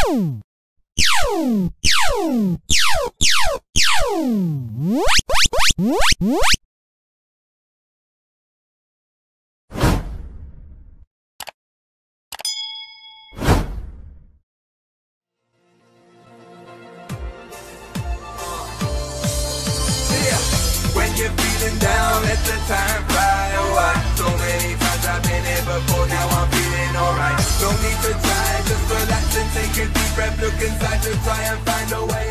When you're feeling down, let the time fly away. So many times I've been here before, now I'm feeling alright. No need to try, just relax and take a deep breath. Look inside to try and find a way